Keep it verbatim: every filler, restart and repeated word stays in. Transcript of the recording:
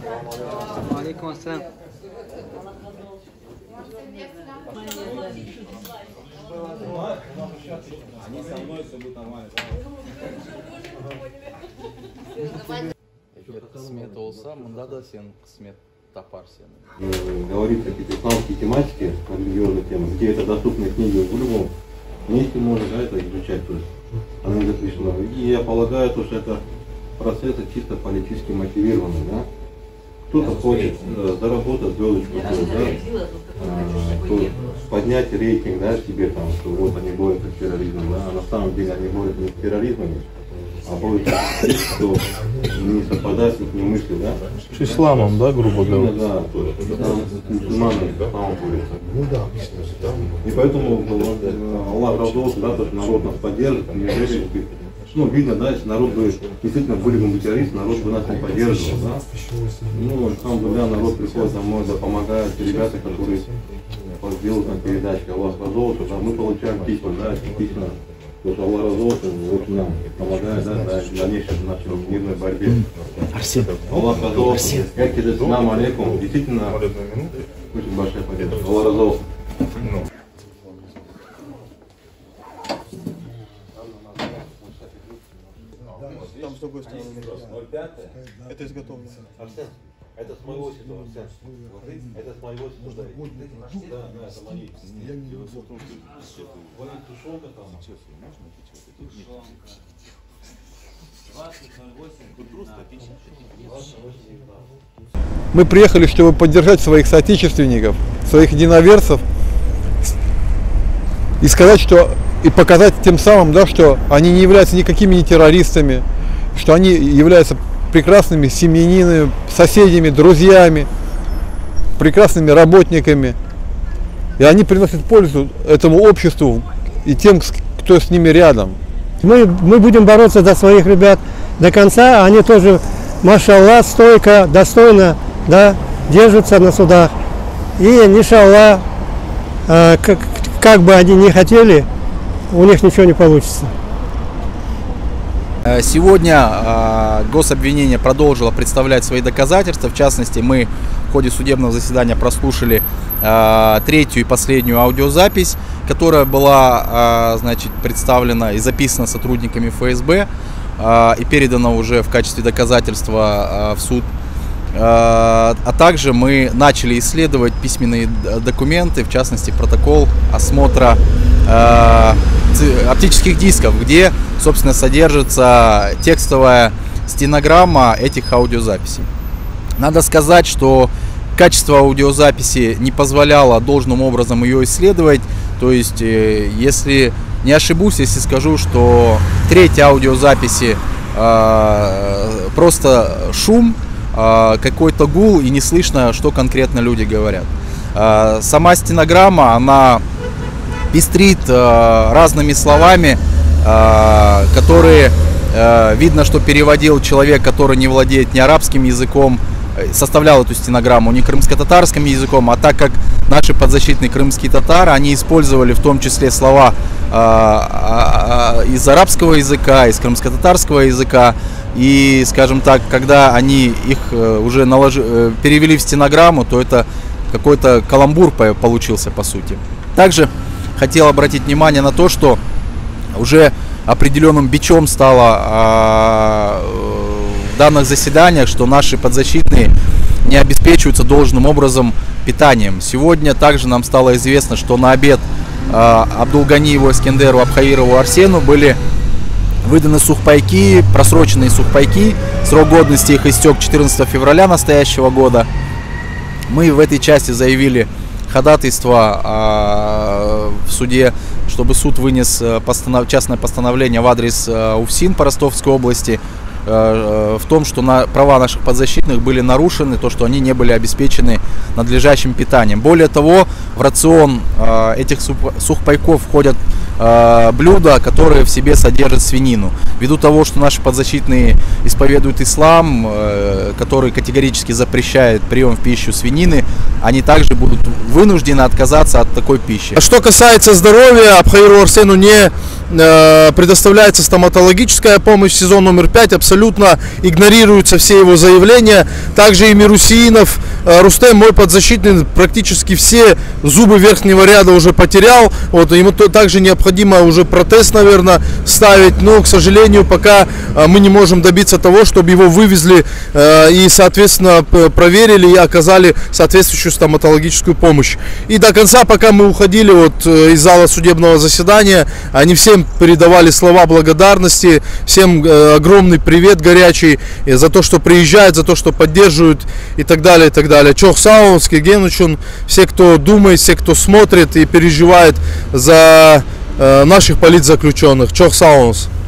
Алейкум ассалям. Они со мной, все будет нормально. Кысмет olsa mında da sen kısmet taparsın. Говорит о какие-то исламские тематики, религиозные темы, где это доступные книги в любом месте можно, да, это изучать, то есть она записана. И я полагаю, то, что это процесс чисто политически мотивированный, да. Кто-то хочет э, заработать звездочку, да, э, поднять рейтинг, да, себе там, что вот они борются с терроризмом, да, а на самом деле они борются не с терроризмом, а борются с тем, что не совпадает с их мыслью, да. С исламом, да, грубо говоря. Да, то есть мусульманы исламом борются. Ну да. И поэтому Аллах раздался, да, то, что народ нас поддержит, неужели, ну, видно, да, если народ бы действительно были бы террористы, народ бы нас не поддерживал, да. Ну, там, когда народ приходит домой, да, помогают ребята, которые делают нам передачи, Аллах раздался, да, мы получаем письма, да, письма. Потому что Аллах раздался, очень нам помогает, да, да, в дальнейшей нашей мирной борьбе. Арсен. Аллах раздался. Как и ассаламу алейкум. Действительно, очень большая победа. Аллах раздался. Там с другой стороны. Это изготовлено. Это с моего ситуа, это с моего ситуа. Да, да, это мои. Я не тушенка там. Мы приехали, чтобы поддержать своих соотечественников, своих единоверцев и сказать, что и показать тем самым, да, что они не являются никакими не террористами, что они являются прекрасными семьянинами, соседями, друзьями, прекрасными работниками. И они приносят пользу этому обществу и тем, кто с ними рядом. Мы, мы будем бороться за своих ребят до конца. Они тоже, машаллах, стойко, достойно, да, держатся на судах. И, иншаллах, э, как, как бы они ни хотели, у них ничего не получится. Сегодня э, гособвинение продолжило представлять свои доказательства. В частности, мы в ходе судебного заседания прослушали э, третью и последнюю аудиозапись, которая была э, значит, представлена и записана сотрудниками эф эс бэ э, и передана уже в качестве доказательства э, в суд. Э, а также мы начали исследовать письменные документы, в частности, протокол осмотра э, оптических дисков, где, собственно, содержится текстовая стенограмма этих аудиозаписей. Надо сказать, что качество аудиозаписи не позволяло должным образом ее исследовать. То есть, если не ошибусь, если скажу, что треть аудиозаписи э, просто шум, э, какой-то гул, и не слышно, что конкретно люди говорят. Э, сама стенограмма, она пестрит э, разными словами, э, которые э, видно, что переводил человек, который не владеет ни арабским языком, составлял эту стенограмму не крымско-татарским языком, а так как наши подзащитные крымские татары, они использовали в том числе слова э, из арабского языка, из крымско-татарского языка, и, скажем так, когда они их уже наложи, перевели в стенограмму, то это какой-то каламбур получился по сути. Также хотел обратить внимание на то, что уже определенным бичом стало в данных заседаниях, что наши подзащитные не обеспечиваются должным образом питанием. Сегодня также нам стало известно, что на обед Абдулганиеву Эскендеру, Абхаирову Арсену были выданы сухпайки, просроченные сухпайки. Срок годности их истек четырнадцатого февраля настоящего года. Мы в этой части заявили ходатайство э, в суде, чтобы суд вынес постанов... частное постановление в адрес э, УФСИН по Ростовской области э, в том, что на... права наших подзащитных были нарушены, то, что они не были обеспечены надлежащим питанием. Более того, в рацион э, этих суп... сухпайков входят э, блюда, которые в себе содержат свинину. Ввиду того, что наши подзащитные исповедуют ислам, э, который категорически запрещает прием в пищу свинины, они также будут вынуждены отказаться от такой пищи. Что касается здоровья, Абхаиру Арсену не э, предоставляется стоматологическая помощь. Сезон номер пять абсолютно игнорируются все его заявления. Также и Мирусинов, э, Рустем, мой подзащитный, практически все зубы верхнего ряда уже потерял. Вот, ему то, также необходимо уже протез, наверное, ставить. Но, к сожалению, пока э, мы не можем добиться того, чтобы его вывезли э, и, соответственно, проверили и оказали соответствующую стоматологическую помощь. И до конца, пока мы уходили вот из зала судебного заседания, они всем передавали слова благодарности, всем огромный привет горячий за то, что приезжают, за то, что поддерживают и так далее, и так далее. Чох Саунский, Генучун, все, кто думает, все, кто смотрит и переживает за наших политзаключенных. Чох Саунс.